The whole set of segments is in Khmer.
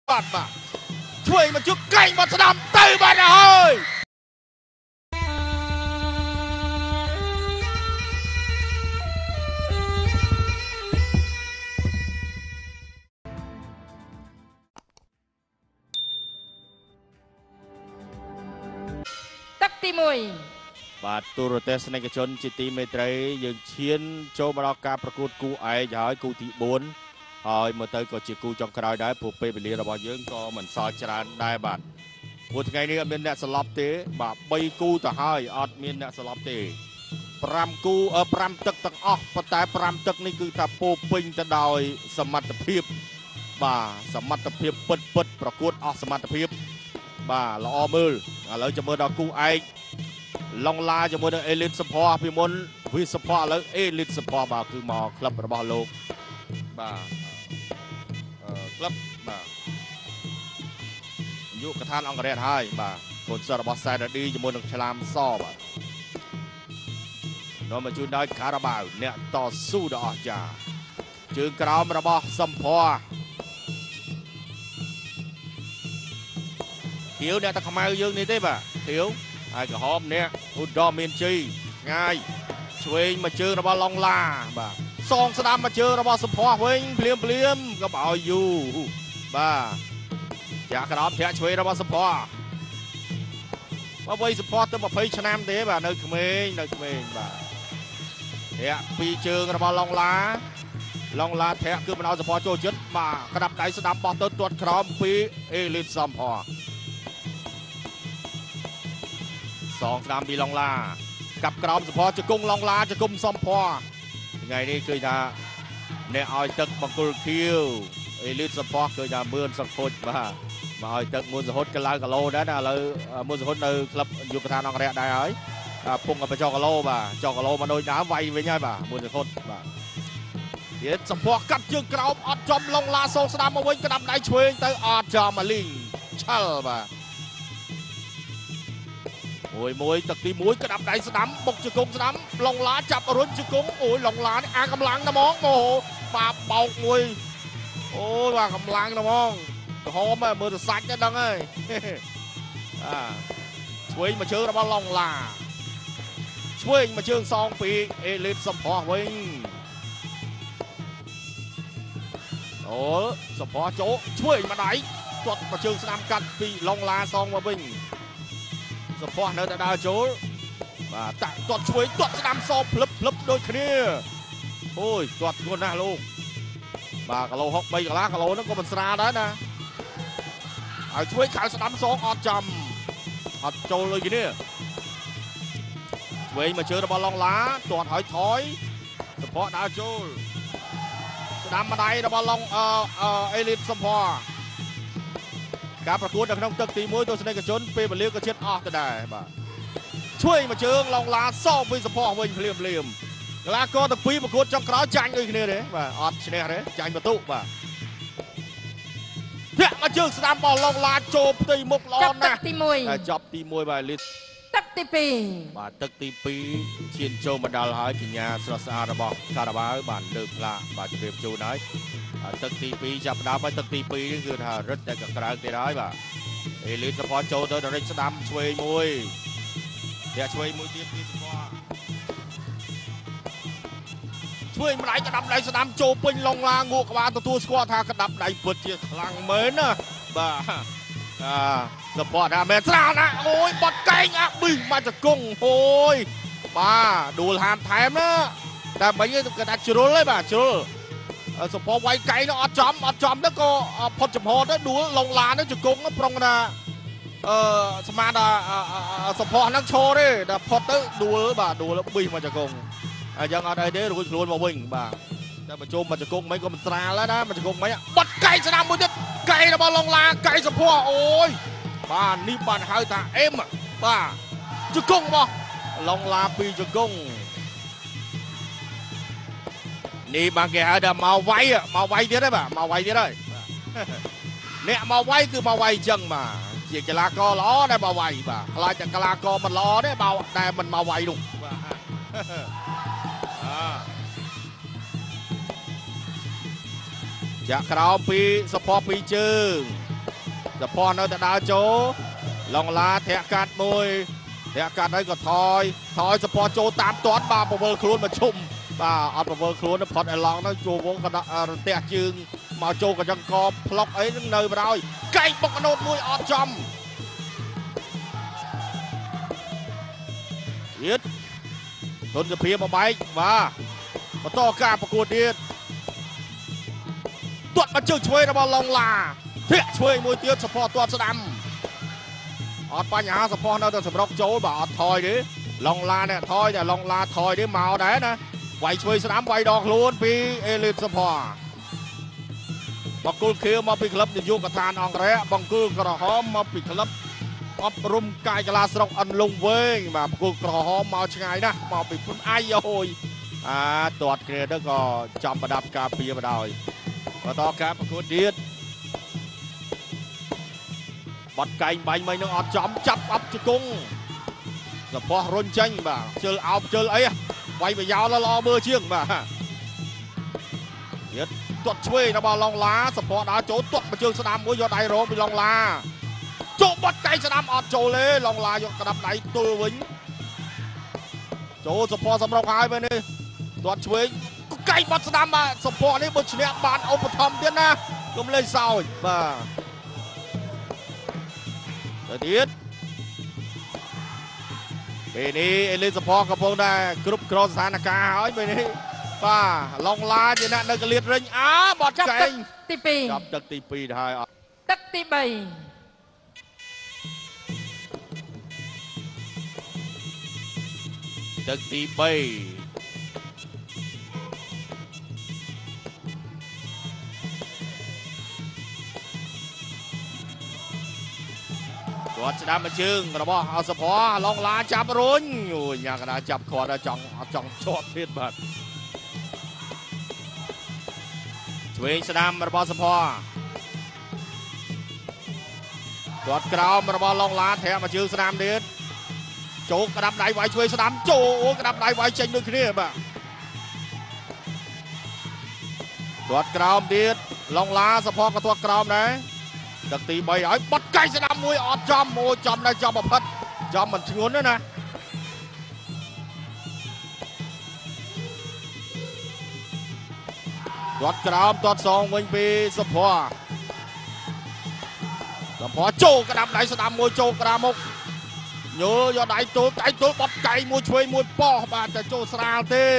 បាត់បាទជួយមកជួបកែងមកស្ដាំទៅបាត់ហើយទឹកទី1 បាទទូរទស្សនិកជនជាទីមេត្រីយើងឈានចូលមកដល់ការប្រកួតគូឯកហើយគូទី4ហើយមើលទៅក៏ជាគូចុងក្រោយដែរព្រោះពេលវេលារបស់យើងក៏មិនសល់ច្រើនដែរបាទព្រោះថ្ងៃនេះអត់មានអ្នកស្លាប់ទេបាទ3គូទៅហើយអត់មានអ្នកស្លាប់ទេ5គូ5ទឹកទាំងអស់ប៉ុន្តែ5ទឹកនេះគឺថាពោពេញទៅដោយសមត្ថភាពបាទសមត្ថភាពពិតប្រកួតអស់សមត្ថភាពបាទល្អមើលឥឡូវចាំមើលដល់គូឯកឡុងឡាជាមួយនឹងអេលីតសភ័ពីមុនវាសភ័ឥឡូវអេលីតសភ័បាទគឺមកក្លឹបរបស់លោកបាទក្លឹបបាទយុគឋានអង្គរៈហើយបាទកូនសិស្សរបស់សែនរ៉ាឌីជាមួយនឹងឆ្លាមសបាទនាំមកជួយដោយការ៉ាបាវអ្នកតស៊ូដ៏អស្ចារ្យជើងក្រោមរបស់សំភ័ធៀវអ្នកតខ្មៅយើងនេះទេបាទធៀវហើយក្រហមអ្នកឧត្តមមានជ័យឆ្ងាយឆ្វេងមកជើងរបស់ឡុងឡាបាទសងស្ដាំមកជើងរបស់សំភ័វិញភ្លាមក៏បឲ្យយូបាទចាក់ក្រោមធាក់ឆ្វេងរបស់សំភ័បើវ័យសំភ័ទៅ20ឆ្នាំទេបាទនៅក្មេងបាទធាក់ពីជើងរបស់ឡុងឡាធាក់គឺមិនឲ្យសំភ័ចូលចិត្តបាទក្តាប់ដៃស្ដាំបោះទៅទាត់ក្រោមពីអេលីតសំភ័សងស្ដាំពីឡុងឡាកាប់ក្រោមសំភ័ជង្គង់ឡុងឡាជង្គង់សំភ័ថ្ងៃនេះគឺថាអ្នកឲ្យទឹកបង្គោលខៀវអេលីតសំភ័គឺថាមឿនសង្ខូចបាទមកឲ្យទឹកមួនសហុតកឡើងគីឡូដែរណាឥឡូវមួនសហុតនៅក្លឹបយុគឋានអង្គរៈដែរហើយពងបញ្ចុះគីឡូបាទចុះគីឡូមកដូចដើមវាយវិញហើយបាទមួនសហុតបាទទៀតសំភ័កាត់ជើងក្រោមអត់ចំឡុងឡាសងស្ដាំមកវិញក្តាប់ដៃឆ្វេងទៅអត់ចំអាលីងឆាល់បាទមួយទឹកទី1ក្តាប់ដៃស្ដាំបុកជង្គង់ស្ដាំឡុងឡាចាប់រុញជង្គង់អូយឡុងឡានេះអាកម្លាំងណាស់ហ្មងបាទបោកមួយអូយបាទកម្លាំងណាស់ហ្មងក្រហមមើលទៅសាច់ហ្នឹងដឹងហើយឆ្វេងមកជើងរបស់ឡុងឡាឆ្វេងមកជើងសងពីអេលីតសំភ័វិញអូសំភ័ចូលឆ្វេងមកដៃទាត់មកជើងស្ដាំកាត់ពីឡុងឡាសងមកវិញសំភ័នៅតែដើរចូលបាទតាក់ទាត់ឆ្វេងទាត់ស្ដាំសងភ្លឹបដូចគ្នាអូយទាត់ធ្ងន់ណាស់លោកបាទគីឡូ63កន្លះគីឡូហ្នឹងក៏មិនស្រាលដែរណាហើយឆ្វេងខៅស្ដាំសងអត់ចំអត់ចូលដូចគ្នាឆ្វេងមកជើងរបស់ឡុងឡាទាត់ហើយថយសំភ័ដើរចូលស្ដាំម្ដាយរបស់ឡុងអេលីតសំភ័ការប្រកួតនៅក្នុងទឹកទី1ទស្សនិកជនពេលវេលាក៏ជិតអស់ទៅដែរបាទឆ្វេងមកជើងឡុងឡាសងពីសំភ័វិញភ្លាមកីឡាករទាំងពីរប្រកួតចុងក្រោយចាញ់ដូចគ្នាទេបាទអត់ឈ្នះទេចាញ់បន្ទុកបាទធាក់មកជើងស្ដាំបោះឡុងឡាចូលផ្ទៃមុខល្អណាស់ចប់ទី1បាទលីតទឹកទី2 បាទទឹកទី2ឈានចូលមកដល់ហើយកញ្ញាស្រស់ស្អាតរបស់ការ៉ាបាវបានលើកឡាបាទជម្រាបជូនហើយទឹកទី2ចាប់ផ្ដើមហើយទឹកទី2គឺថារឹតតែកក្រើកទៀតហើយបាទអេលីតសភ័ចូលទៅរិចស្ដាំឆ្វេងមួយតែឆ្វេងមួយទៀតពីសភ័ឆ្វេងម្ដាយក្តាប់ដៃស្ដាំចូលពេញឡុងឡាងក់ក្បាលទទួលស្គាល់ថាក្តាប់ដៃពិតជាខ្លាំងមែនណាបាទសភ័ថាមែនស្រាលណាអូយបត់កែងអាប៊ីមកចង្គង់អូយបាទដួលហាមថែមណាតែមិញគេថាជ្រុលហើយបាទជ្រុលសភ័វាយកែងនោះអត់ចំទៅក៏ផុតចំហទៅដួលឡុងឡានឹងជង្គង់ប្រុងណាស្មានថាសភ័ហ្នឹងឈរទេតែផុតទៅដួលបាទដួលប៊ីមកជង្គង់អញ្ចឹងអត់អីទេរួចខ្លួនមកវិញបាទតែបញ្ជុំមកជង្គង់មិនក៏មិនស្រាលដែរណាមកជង្គង់មិនបាត់កែងស្ដាំមួយទៀតកែងរបស់ឡុងឡាកែងសភ័អូយបាទនេះបានហៅថាអេមបាទជង្គង់របស់ឡុងឡាពីជង្គង់នេះបានគេហៅថាមកវាយទៀតហើយបាទមកវាយទៀតហើយអ្នកមកវាយគឺមកវាយអញ្ចឹងបាទជាកីឡាករល្អដែលមកវាយបាទខ្លាចតែកីឡាករមិនល្អទេបើតែមិនមកវាយនោះបាទចាក់ក្រោមពីសភ័ពីជើងจะพอเนาะแต่ดาวโจลองลาแทะกัดมวยแทะกัดได้ก็ถอยจะพอโจตามตอนมาประเวอร์ครูนมาชุ่มบ่าอัดประเวอร์ครูนพอดไอ้ลองนั่งโจวงกันเตะจึงมาโจกับยังกอบพล็อกไอ้นั่งเนยมาได้ไก่ปกกระโดดมวยออดจอมยึดทนจะเพียมาใบมาต่อการประกวดเดียดตรวจมาจึงช่วยระบอลลองลาเทียช่วยมวยเตี้ยสปอร์ตตัวสนามออดปัญหาสปอร์ตเราจะสำรองโจ้บ่อดถอยดิลองลาเนี่ยถอยแต่ลองลาถอยดิเมาได้นะไหวช่วยสนามไหวดอกล้วนปีเอลิสสปอร์ตบังกุลเคียวมาปิดคลับในยุคกระทานอังเระบังกุลกระหอมมาปิดคลับอบรมกายกลาสรกอันลงเวงมาบังกุลกระหอมมาช่างไงนะมาปิดพุ่นไอ้ยโอยตรวจเกรดแล้วก็จำประดับกาเปียมาได้มาต่อครับประกวดเดียดบอลไก่ใบไม้น้องอดจอมจับอับจุกงสปอร์ตรุ่นจังบ่าเจอเอาเจอไอ้ไว้ไปยาวแล้วรอเบอร์เชียงบ่าเดียดตรวจช่วยนะบอลลองล้าสปอร์ตดาวโจตรวจมาเจอสนามมวยยอดไอโรไปลองลาโจบอลไก่สนามอดโจเลยลองลายกกระดับไหนตัววิ่งโจสปอร์ตสำรองหายไปนี่ตรวจช่วยไก่บอลสนามมาสปอร์ตนี่บอลเชียงบานเอาไปทำเดียนะก็ไม่เลยเศร้าบ่าเดียดปีนี้เอลิสพอกับพงได้กรุ๊ปครอสสถานการณ์หายไปนี้ป้าลองลาจีน่ะนักเรียนเร่งบอดไก่ตีปีจับตึกตีปีไทยตึกตีใบตึกตีใบตัวชนะมาจึงกระบอกเอาสปอร์ลองลาจับรุ่นอยู่อย่างกระดาจับคอร์จ่องชอบเทียนบัดช่วยสนามระบอสปอร์ตรวจกราวระบอลองลาแถมมาจึงสนามเด็ดโจกระดับไหนไว้ช่วยสนามโจกระดับไหนไว้เจงด้วยครีบอ่ะตรวจกราวเด็ดลองลาสปอร์กับตัวกราวไหนดักตีใบไอ้บัดไก่สนามมวยออดจอมโอ้จอมได้จอมมาพัดจอมมันชงวนด้วยนะตรวจกราวตรวจสองวิ่งปีสปอร์โจกระดับไหนสนามมวยโจกระมกเยอะยอดไอ้ตัวบัดไก่มวยช่วยมวยป้อบาแต่โจสราเต้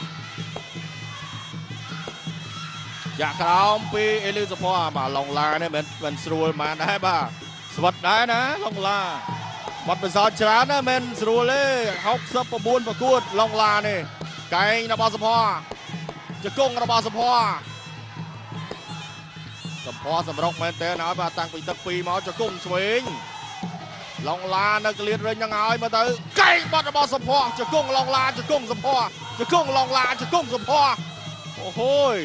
อยากเราปีเอลิสพอมาลองลาเนี่ยมันสรูมาได้ป่ะสวัสดีนะลองลาบัดเป็นสาวชรานะมันสรูเลยเขาซับประบุนประกวดลองลาเนี่ยไก่นบาสพอจะก้งนบาสพอสปอร์สำรองแมนเตอร์นะมาตั้งปีตะปีมาจะก้งสวิงลองลานักเรียนเรียนยังไงมาเตอร์ไก่บัดนบาสพอจะก้งลองลาจะก้งสปอร์จะก้งลองลาจะก้งสปอร์โอ้โห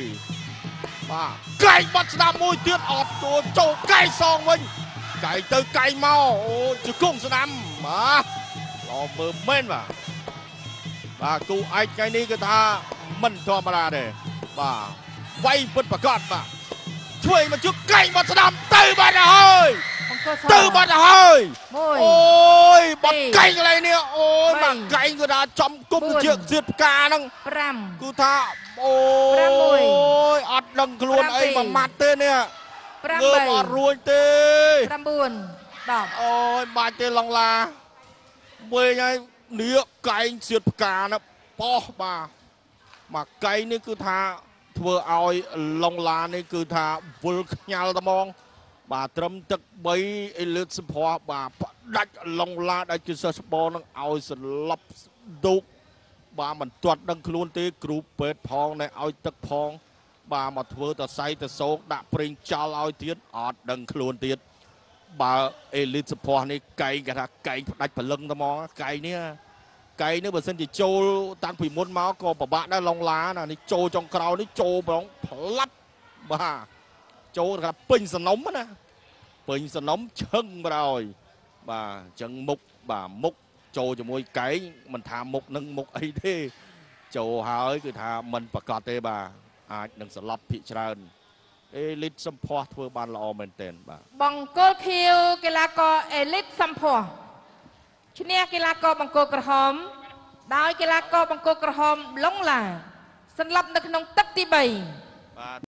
ไก่บัดสนามมวยเตี้ยออกตัวโจไก่ซองวิ่งไก่เตอไก่เมาโอ้จะกุ้งสนามมารอเบอร์เม่นกูไอ้ไก่นี้ก็ท่ามันธรรมดาเลยไว้เปิดประกาศช่วยมาชุบไก่บัดสนามตื่นบัดเลยตื่นบัดเลยโอ้ยบัดไก่อะไรเนี่ยโอ้ยมันไก่ก็ได้จำกุ้งเชือกเสียบกานังกูท่าโอ้ยอัดดังครวนไอ้มัดเต้เนี่ยเงินอัดรวยเต้รำบุญดอกโอ้ยบาดเต้ลองลาเว้ยไงเนื้อไก่เสียบกานะป้อมาไก่นี่คือท่าเพื่อเอาลองลานี่คือท่าบุลขยาตะมองตรมตึกใบไอ้เลือดสปอร์ดัดลองลาได้จุดสปอร์นั่งเอาสลับดุมันตรวจดังครูนตีกรูเปิดพองในเอาตึกพองมาเถื่อแต่ไซแต่โศกดับปริงเจ้าเอาเทียนอดดังครูนตีเอลิสปอร์นี่ไก่กระทะไก่ดัดผลึงตะมองไก่เนี่ยเบอร์เซนติโจตั้งผีม้วนเมาส์ก็ปะบะได้ลองล้านะนี่โจจงคราวนี่โจบลองพลัดโจกระปิงสนมนะปิงสนมเชิงไปเลยจังมุกมุกโจจะมวยไก่มันทำมุกนึงมุกไอ้ที่โจหายคือทำมันประกอบเตบาหนึ่งสลับพิจารณาអេលីតសំផស្សធ្វើបានល្អមែនទែនបាទបង្គោលខៀវកីឡាករអេលីតសម្ផស្សឈ្នះកីឡាករបង្គោលក្រហមដោយកីឡាករបង្គោលក្រហមឡុងឡាសន្លប់នៅក្នុងទឹកទី3 បាទ